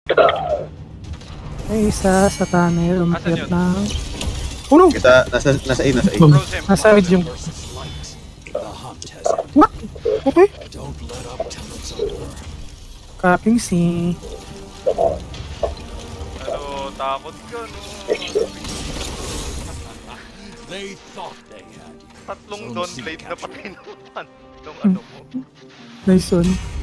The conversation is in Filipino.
May isa sa tunnel, umakyat lang. Oh no! Kita, nasa A, nasa A. Nasa mid yung... What? Okay. Copying C. Ano, takot ka, no? Tatlong Dawnblade na patay naman. Itong ano mo. Nice one.